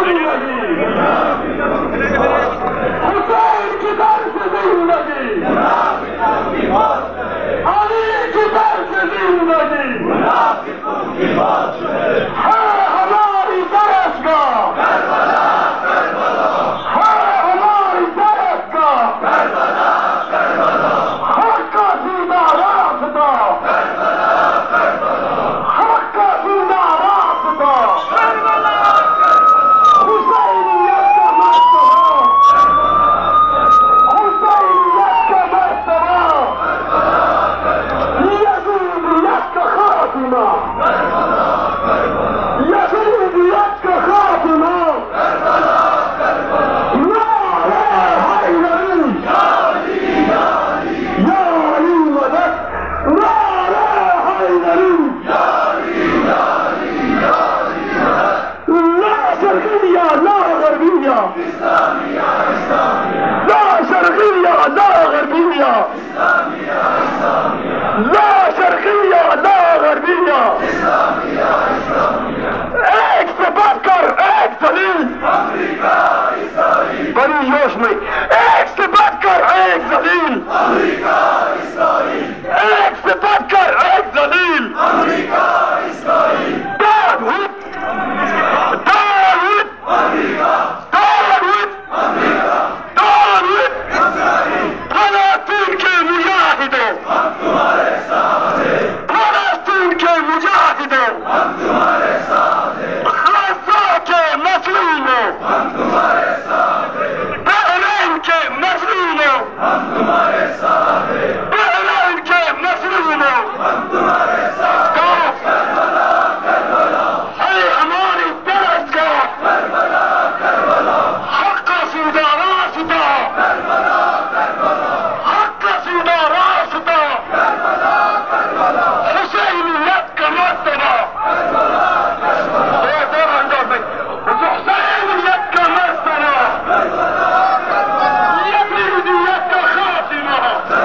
हुसैन की तरफ जिंदगी, अली की तरफ जिंदगी, है हमारी तरफ का, है हमारी तरफ का, हक का सीधा रास्ता, हक का सीधा रास्ता, हुसैनियत का मर्तबा, हुसैनियत का मर्तबा, यज़ीदियत का खातिमा, यज़ीदियत का खातिमा, नारे हैदरी, या अली मदद, नारे हैदरी, ला शर्क़िया ला ग़र्बिया, ला शर्क़िया ला ग़र्बिया, ला शर्क़िया ला ग़र्बिया, एक से बढ़कर एक दलील, बड़ी जोश में, एक से बढ़कर एक दलील, एक से बढ़कर एक दलील, दाऊद दाऊद दाऊद दाऊद फलस्तीन के मुजाहिदों, फलस्तीन के मुजाहिदों, गाज़ा के मज़लूमों, बहरैन के मज़लूमों, बहरैन के मज़लूमों, है हमारी तरफ का, हक का सीधा रास्ता, हक का सीधा रास्ता, हुसैनियत का मर्तबा, हुसैनियत का मर्तबा, यज़ीदियत का खातिमा,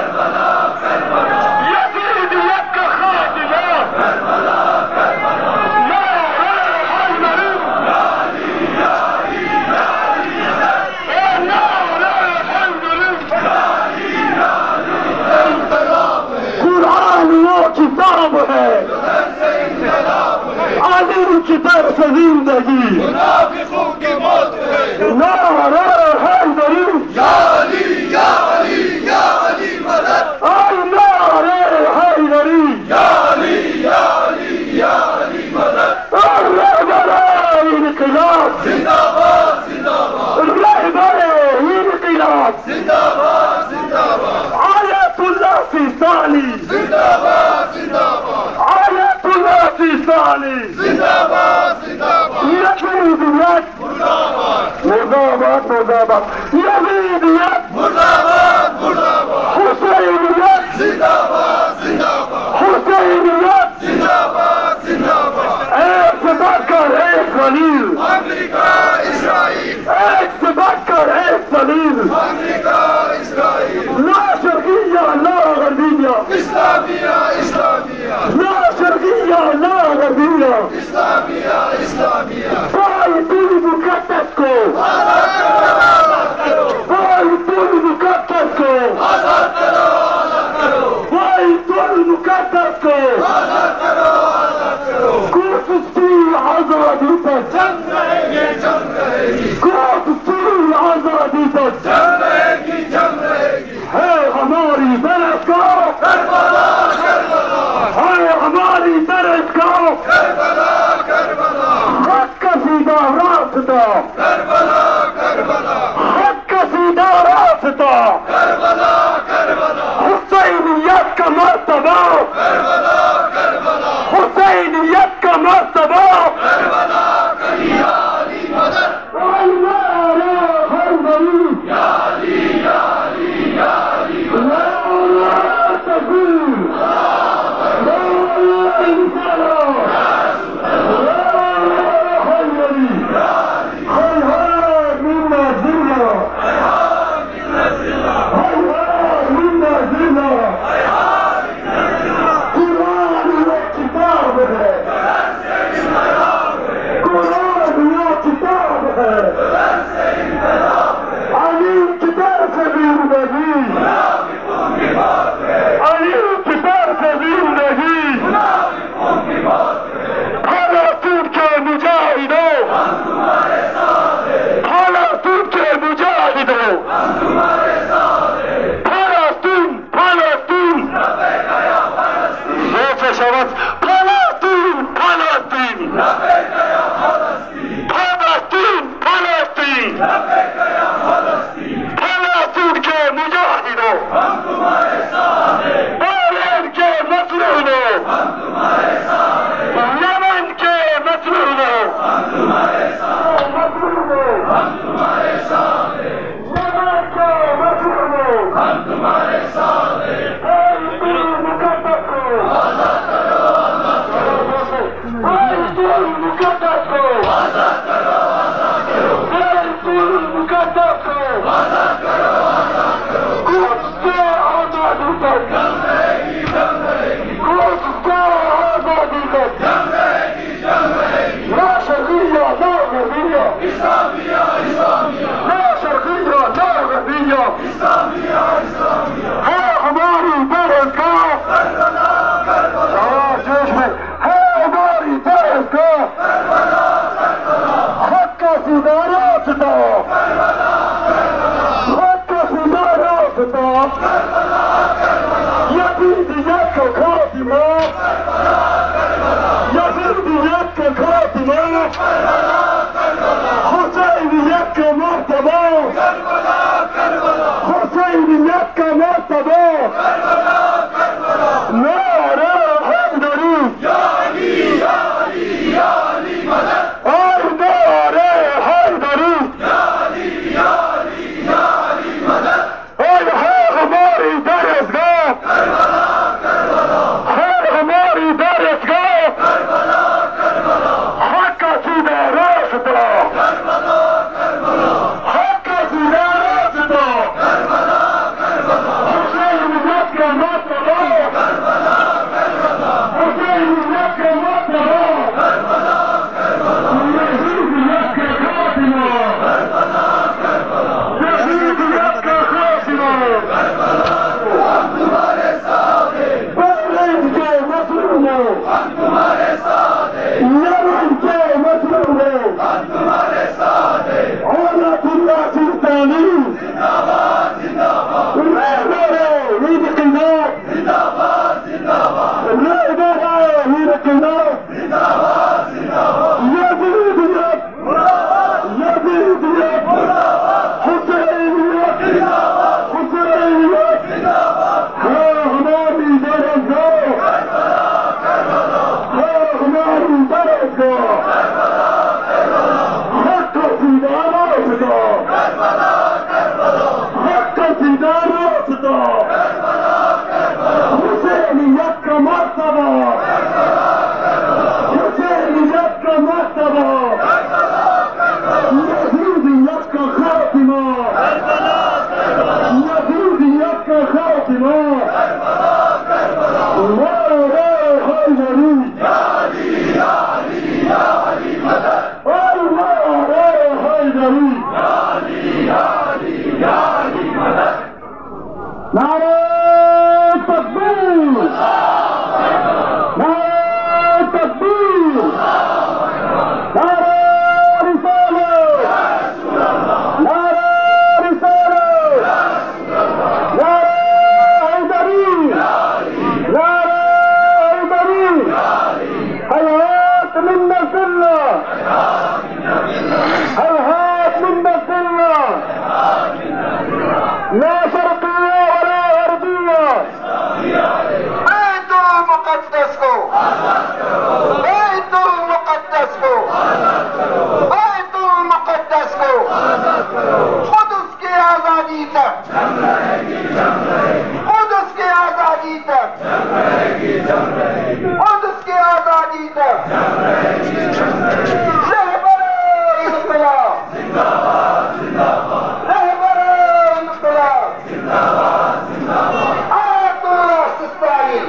यज़ीदियत का खातिमा, कुरान वो किताब है, अली की तरफ जिंदगी, मुनाफिकों की मौत है, नारे हैदरी, या अली मदद, आई नारे हैदरी, या अली मदद, इनकलाब जिंदाबाद जिंदाबाद, इनकलाब जिंदाबाद जिंदाबाद, आयतुल्लाह सिस्तानी, जिंदाबाद जिंदाबाद, आयतुल्लाह सिस्तानी, जिंदाबाद जिंदाबाद, यज़ीदियत मुर्दाबाद मुर्दाबाद मुर्दाबाद, यज़ीदियत मुर्दाबाद मुर्दाबाद, हुसैनियत जिंदाबाद जिंदाबाद, हुसैनियत, जिंदाबाद जिंदाबाद, एक से बढ़कर एक दलील, अमेरिका इसराइल, एक से बढ़कर एक दलील, अमेरिका इसराइल, ला शर्क़िया ला ग़र्बिया, इस्लामिया इस्लामिया, ला शर्क़िया ला ग़र्बिया, इस्लामिया इस्लामिया, बाइतुल मुक़द्दस को, आजाद करो बाइतुल मुक़द्दस को, आजाद करो आजाद करो, बाइतुल मुक़द्दस को, आजाद करो आजाद करो, कुद्स की आज़ादी पर जंग रहेगी जंग रहेगी, कुद्स की आज़ादी पर जंग रहेगी जंग रहेगी, है हमारी तरफ का, करबला करबला, है हमारी तरफ का, करबला करबला, हक का सीधा रास्ता, करबला करबला, हक का सीधा रास्ता, करबला करबला, हुसैनियत का मर्तबा, करबला करबला, हुसैनियत का मर्तबा, करबला करिया अली मदद, नारे हैदरी, या अली नारे तकबीर, नारे इंसानियत, नारे हैदरी, हैदर मिन्ना जिल्ला, हैदर मिन्ना जिल्ला, कुरान वो किताब है, तुम्हारे साथ हैं, नमाज के मजलूम में हम तुम्हारे साथ हैं। मुकद्दस को आजाद करो, आजाद करो, मुकद्दस को आजाद करो, आजाद करो, मुकद्दस को आजाद करो, आजाद करो। कुछ से आजादी तक जंग रहेगी, जंग रहेगी, कुछ से आजादी तक जंग रहेगी, जंग रहेगी। ना शर्किया ना गरबिया इस्लामिया, इस्लामिया, ना शर्किया ना गरबिया इस्लामिया, इस्लामिया। है हमारी दरगाह करबला, करबला, जोश में है हमारी दरगाह करबला, करबला, हक का सितारा सता करबला, करबला, हक का सितारा सता करबला, करबला, यजीदियत का खातिमा करबला, करबला, यजीदियत का खातिमा करबला, करबला, हुसैनियत का मर्तबा करबला, करबला, हुसैनियत का मर्तबा करबला, करबला। नारे हैदरी या अली, या अली, या अली मदद। और नारे हैदरी या अली, या अली, या अली मदद। और है हमारी दरगाह करबला, करबला, है हमारी दरगाह करबला, करबला, हक का सीधा रास्ता करबला, करबला, हक का सीधा रास्ता करबला, करबला, हुसैनियत का मर्तबा करबला, करबला, हुसैनियत का मर्तबा करबला, करबला, यजीदियत का खातिमा करबला, करबला। यजीदियत का खातिमा हम तुम्हारे साथ हैं, बहरीन के मजलूमों हम तुम्हारे साथ हैं, यमन के मजलूमों हम तुम्हारे साथ हैं। औरतुल्लाह सिस्तानी जिंदाबाद, जिंदाबाद, इंकलाब जिंदाबाद, जिंदाबाद, इंकलाब जिंदाबाद, जिंदाबाद। यजीदियत मुर्दाबाद, यजीदियत मुर्दाबाद, हुसैनियत जिंदाबाद, हुसैनियत जिंदाबाद। है हमारी दरगाह करबला, करबला, है हमारी दरगाह हक का सीधा रास्ता करबला, करबला, हक का सीधा रास्ता करबला, करबला, हुसैनियत का मर्तबा हुसैनियत का मर्तबा करबला, करबला, यजीदियत का खातिमा करबला, करबला, यजीदियत का खातिमा करबला, करबला। नारे हैदरी या अली, या अली, या अली मदद। और नारे हैदरी या अली, या अली, या अली मदद। नारे तकबीर नारे तकबीर नारे रिसालत नारे रिसालत नारे हैदरी नारे हैदरी हयात मिन्ना कुल्ला हयात मिन्ना कुल्ला لا شرقية ولا غربية بيت المقدس को بيت المقدس को بيت المقدس को खुद उसकी आजादी तक खुद उसकी आजादी तक खुद उसकी आजादी तक रहबरे इंकलाब रहबरे इंकलाब आयतुल्लाह सिस्तानी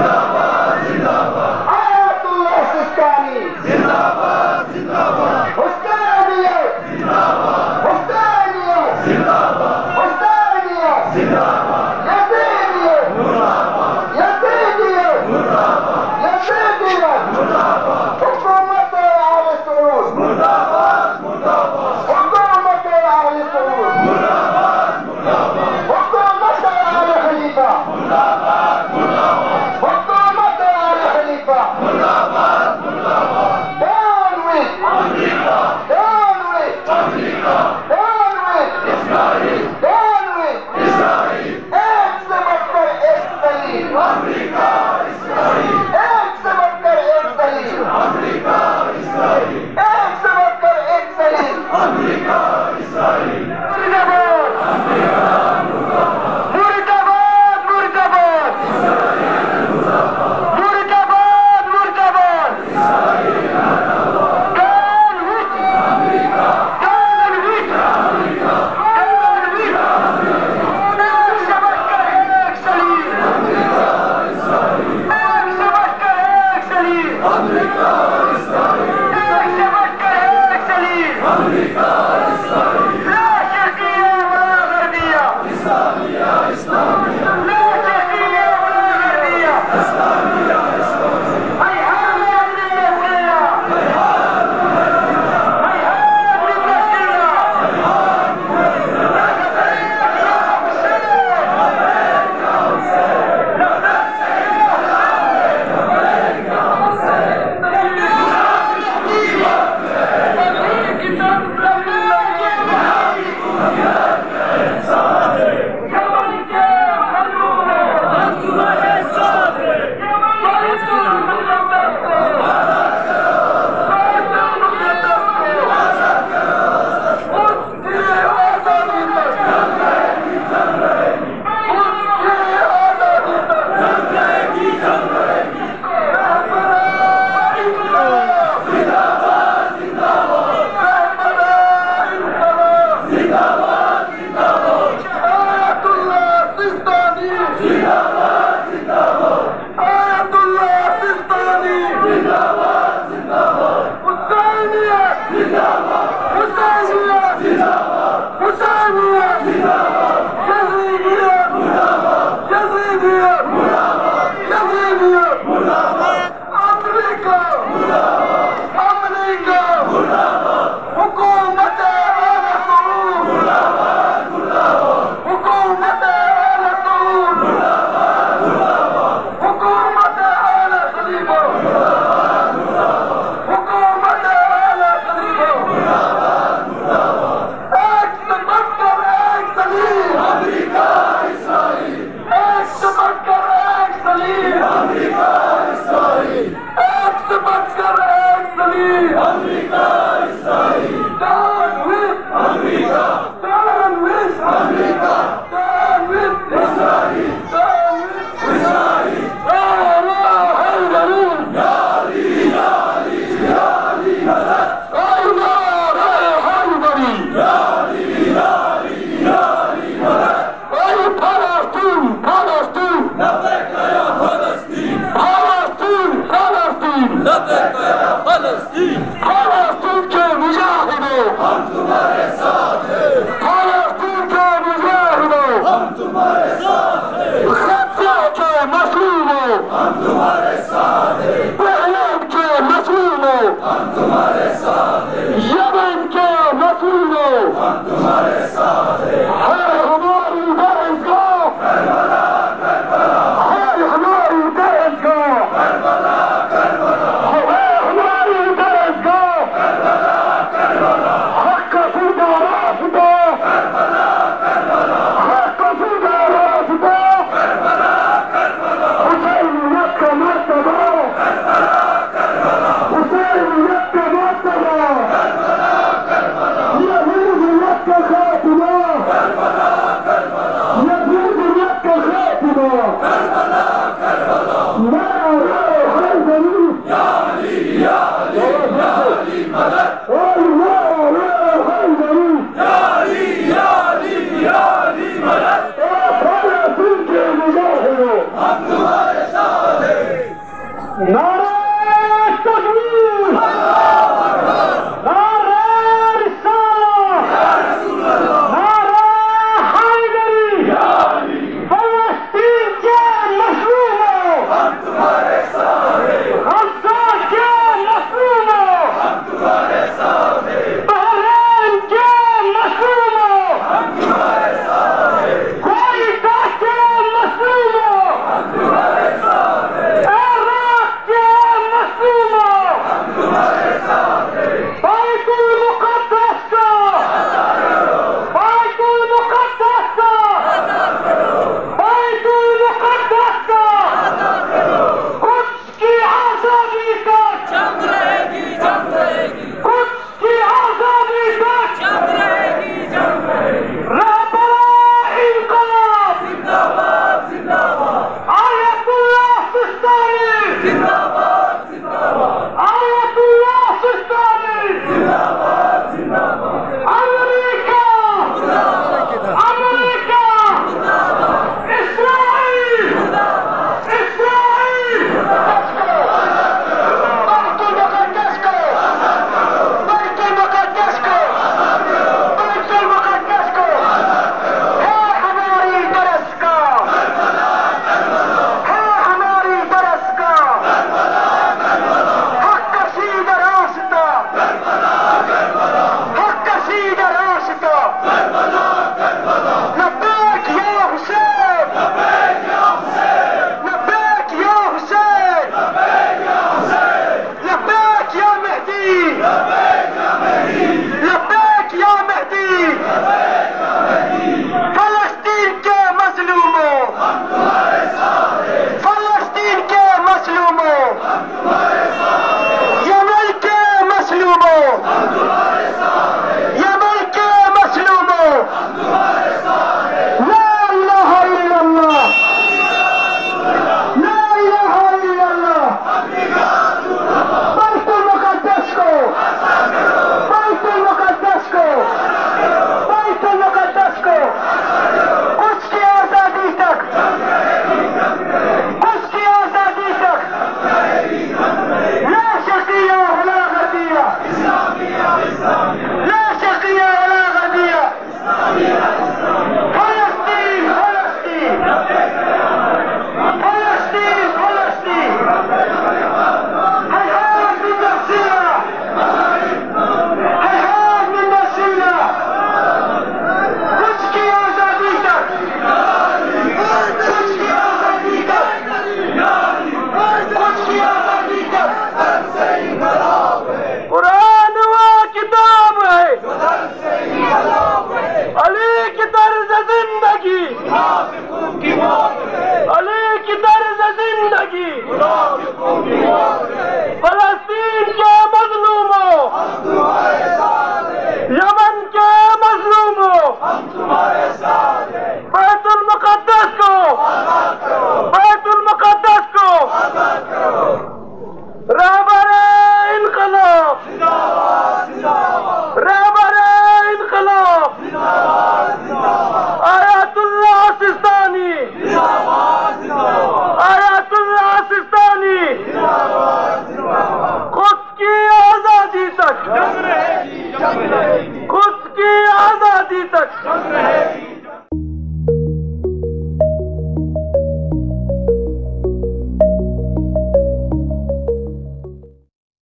आयतुल्लाह सिस्तानी हुसैनियत हुसैनियत हुसैनियत यजीदियत यजीदियत यजीदियत हुकूमत आले सऊद हुकूमत आले सऊद हुकूमत आले खलीफा हुकूमत आले खलीफा down with down with down with